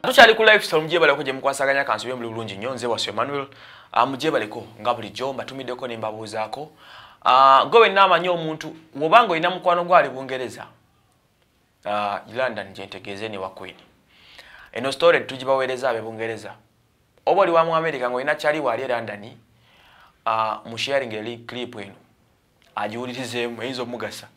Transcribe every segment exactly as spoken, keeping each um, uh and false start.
tukyali ku lifestyle mujebaleko gye mukwasaganya kansi bye bulungi nnyo nze wasyo Emmanuel mujebaleko nga bulijjo mbatumiddeko ne mbabuuzaako gowe naamanyi omuntu wobanga olina mukwano gwali Bungereza London gye ntegeeze ne wa Queen eno story tugibaweereza abe Bungereza oba oli wa mu America ng'olina kyali wali London mu sharing eli clip eno agiwulirizeemu eyinza omugasa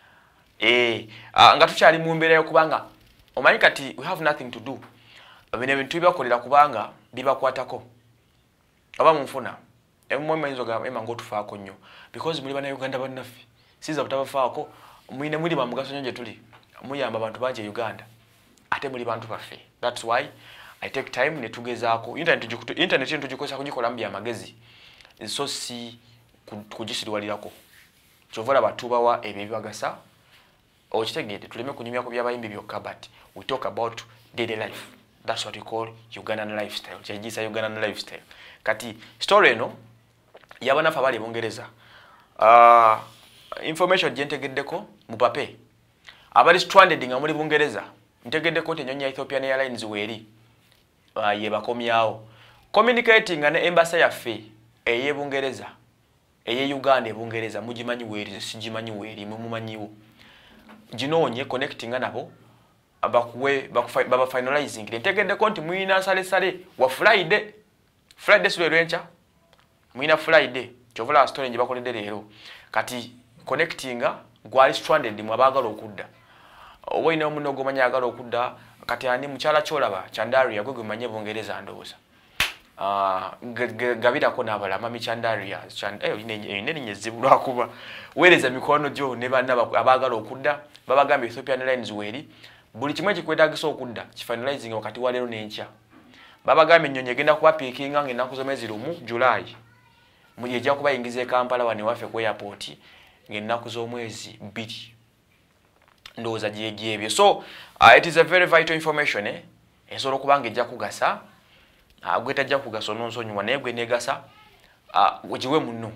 eh nga tukyali mu mbeera y'okubanga omanyi kati we have nothing to do bino ebintu byakolera kubanga bibakwatako aba munfuna emmwe mayinzo ga ema ngotufaako nnyo because muli bana Uganda bannaffe siza butabafaako mwine muli ba mugaso nnyo gye tuli muyamba abantu bangi e Uganda ate muli bantu baffe. That's why I take time ne tugezaako internet tujukutu internet ento tujikosa kujikola mbya magezi so si kugisirwalirako chovola batuba wa ebibagasa okitegedde tuleme kunyumya ku byabayimbi byokka but we talk about daily life. That's what we call Ugandan lifestyle. Chejisa Ugandan lifestyle. Kati story eno yabana fa bali Bungereza. Uh, information jentegeddeko mu pape. Abali stranded nga muri Bungereza. Ntegeddeko tenyonya Ethiopian Airlines weri. Uh, ye bakomyawo. Communicating ne embassy yaffe eye Bungereza. Eye Uganda e Bungereza mugimanyi weri sigimanyi weri mumumanyiwo. Ginonye connecting nabo abakuwe baba finalizing ntegedde konti muina sale sale wa Friday Friday sule lwencha muina Friday chovola story nje bakolede lero kati connecting gwali stranded mu abagala okudda owoine omunogo manya agala okudda kati ani muchala cholaba Chandaria gwegwe manye Bungereza ndoza ah gabira ko nabala mami Chandaria chand eh ine ine nyezibulwa kuba wereza mikono jo ne bana abagala okudda babagambe Ethiopian Airlines weri buli kimwe kikwetagisa okudda kifinalizing wakati wa lero n'enkya babagambe nnyonyi genda kuba pikinga ng'ennaku z'omwezi lumu July muli ejja kuba yingiza e Kampala wano ewaffe ku airport ng'ennaku z'omwezi bbiri ndowooza gyegyebyo so uh, it is a very vital information eh? Esobola okuba nga ejja kugasa uh, gwe tajja kugasa ononsonyiwa naye gwe neegasa uh, wegiwe munno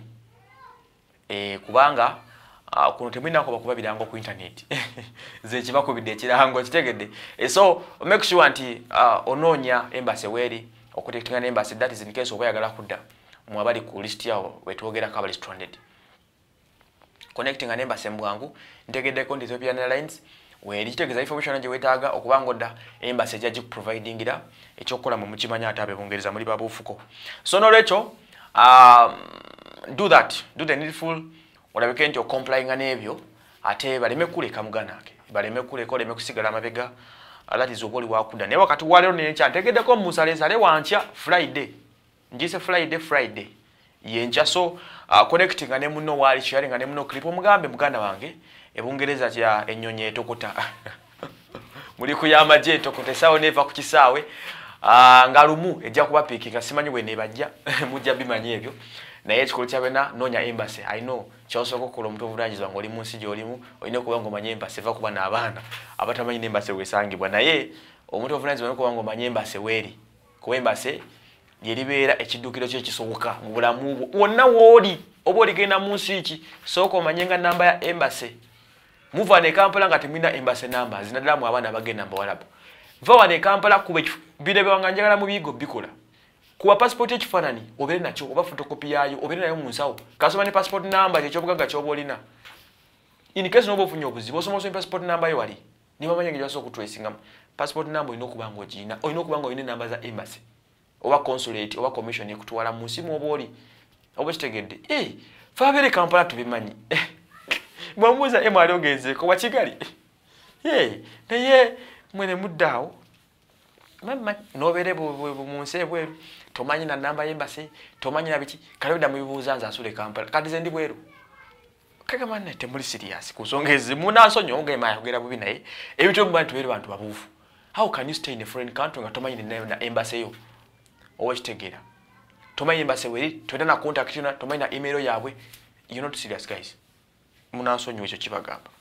eh, kubanga Uh, kuno temwina ko bakuba birango ku internet ze kibako bidde kirango kitegedde e so make sure anti uh, ononya embassy weri okutekinga embassy that is in case oba yagala kudda mu abali ku list yawo wetwogera kabali stranded connecting an embassy mbwangu ntegedde ko Ethiopian Airlines weri kitegeza information anje wetaaga okubanga odda embassy jaji providing ira ekyokola mu mukimanya atabe Bungereza muri babufuko so no lecho um, do that do the needful olabike nti complying n'ebyo ate baleme kuleka muganake baleme kuleka oleme kusigala mabega alati zoboli wakunda ne wakati walero n'enkya ntegeddeko musale sale wankya Friday njise Friday Friday yenkya so uh, connecting ne muno wali sharing ne muno clip omugambe muganda wange e Bungereza kya ennyonyi etokota muri kuyamaje etokota sawo neva ku kisaawe uh, ngalumu ejja kuba pikinga simanyi we ne bajja mujja bimanyi ebyo naye ekikolo kyabena nonya embassy I know kyosoko kola omuntu ovunanyizibwa ng'oli mu nsi gy'olimu olina okuba ng'omanya embassy eva kuba n'abaana abatamanyi n'embassy wesangibwa naye omuntu ovunanyizibwa olina okuba ng'omanya embassy weeri kuba embassy lye libeera ekiddukiro ky'ekisoboka mu bulamu bwo wonna w'oli oba oligenda mu nsi ki sooka omanyenga namba ya embassy muva ne Kampala nga temulina embassy namba zinaddala mu abaana abagenda mu Bawarabu va wa ne Kampala kuba birebe nga njagala mu bigo bikola kuwa passport ekifanani obere nakyo oba photocopy yayo obere nayo mu nsawo kasoma ne passport number ekyobugaga kyobolina in case nobo funyo obuzibu osomo so passport number yo wali ni bamanya ngi jaso kutracinga passport number ino kubanga ogina oyino kubanga oyine number za embassy oba consulate oba commission ekutwala mu nsimu oboli obo kitegedde eh fabere Kampala tubimanyi mwamuza emali ogeze ko wakigali eh naye mwene muddawo mama nobere mu nse bweru tomanyi na namba y'embassy tomanyi na biki kalobda mu bibuuzanza asule Kampala kati ze ndi bweru kaka manne temuli serious kusongeze munasonyo ngema yogera bubi naye ebito mbantu bere bantu babufu how can you stay in a foreign country nga tomanyi na embassy yo owa kitegera tomanyi embassy weri todana contact yona tomanyi na email yabwe you're not serious guys munasonyo ekyo kibagamba